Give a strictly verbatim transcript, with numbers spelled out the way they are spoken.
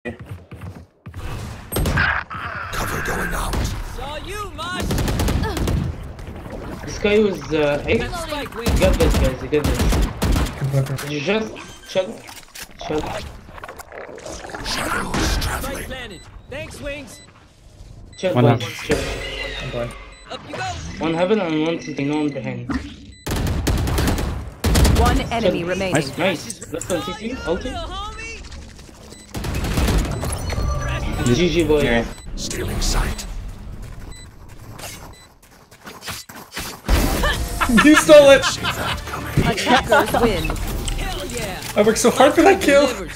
Cover going out. Saw you, Mosh. This guy was uh, eight. You got this, guys. You got this. Did you just shut? Shut. Shadows traveling. Planted. Thanks, Wings. Shut. One One. up. Shut. I'm going. Up you go. One heaven and one sitting. No one behind. One enemy remaining. Nice, nice. Left one C C. Ulti. G G boy. Yeah. Stealing sight. You stole it! See that coming. Attackers win. Hell yeah. I worked so hard for that kill! Delivered.